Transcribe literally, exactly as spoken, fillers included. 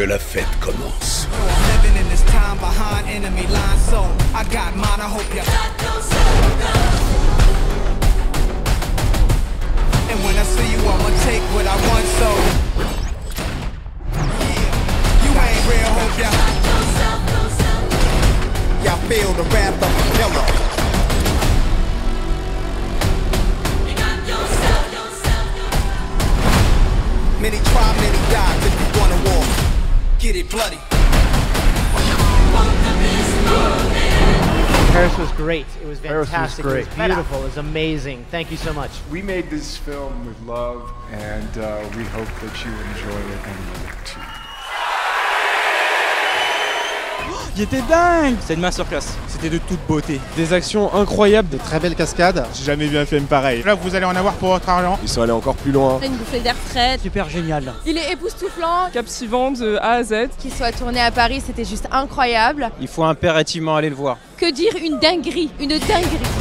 que la fête commence. Many try, many die, if you wanna war, get it bloody. Paris was great. It was fantastic. Was it was beautiful. It was amazing. Thank you so much. We made this film with love, and uh, we hope that you enjoy it and love it too. Il était dingue! C'est une masterclass, c'était de toute beauté. Des actions incroyables, de très belles cascades. J'ai jamais vu un film pareil. Là, vous allez en avoir pour votre argent. Ils sont allés encore plus loin. Une bouffée d'air frais. Super génial. Il est époustouflant. Captivant de A à Z. Qu'il soit tourné à Paris, c'était juste incroyable. Il faut impérativement aller le voir. Que dire, une dinguerie, une dinguerie.